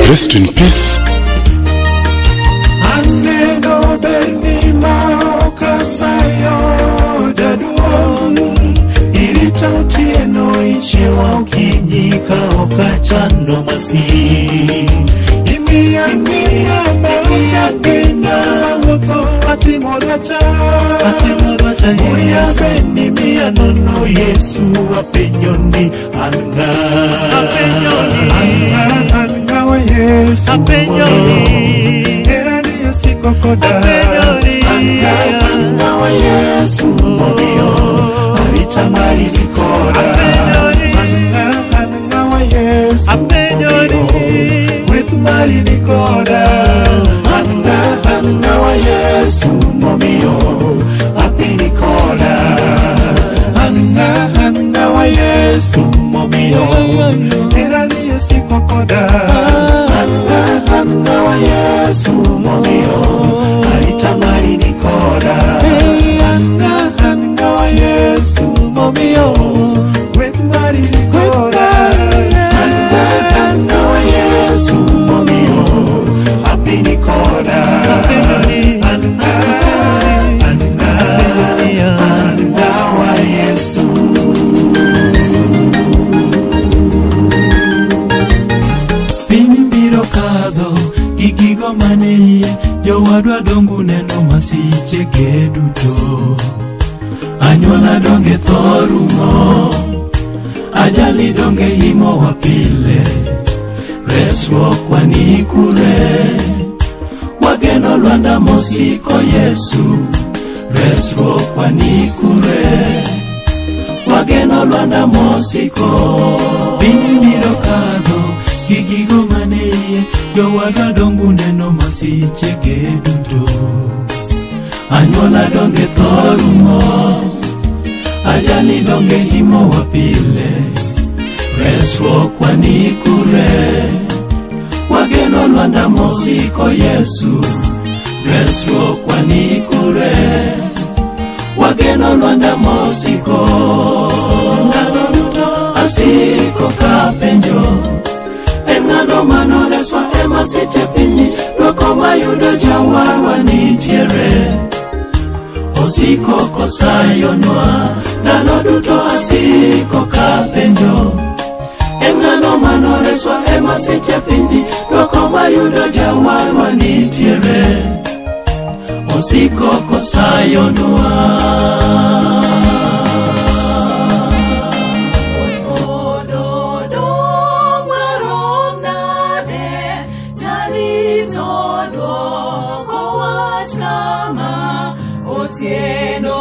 Rest in peace. Aneno beni maoka sayo jaduong irita utieno ichewa ukinyika okachano masi Imia wako atimoracha Uya beni mia nono Yesu apenyoni anga Anga wa Yesu apenyoni Erani yosiko koda apenyoni Anga wa Yesu mobio Aritamari nikora Anga wa Yesu apenyoni With mari nikora Anga wa Yesu mobio Apinikora Anga wa Yesu mobio Erani yosiko koda Anga wa Yesu mobio Aritamari nikora Anga wa Yesu mobio With mari nikora Anga wa Yesu mobio Apinikora Jowadwa dongu neno masiche geduto Anyuola donge thorumo Ajali donge himo wapile Resruok wanikure Wageno lwanda mosiko Yesu Resruok wanikure Wageno lwanda mosiko Bimbiro kadho Gigigo maneye Jowadwa dongu neno masiche geduto Anyuola donge thorumo Ajali donge himo wapile Resruok wanikure Wageno lwanda mosiko Yesu Resruok wanikure Wageno lwanda mosiko Asiko kapenjo Engano manoreswa ema seche pini Loko mayudo jawawa nitiere Osiko kosayonwa Nano duto asiko kapenjo Engano manoreswa ema seche pini Loko mayudo jawawa nitiere Osiko kosayonwa Tieno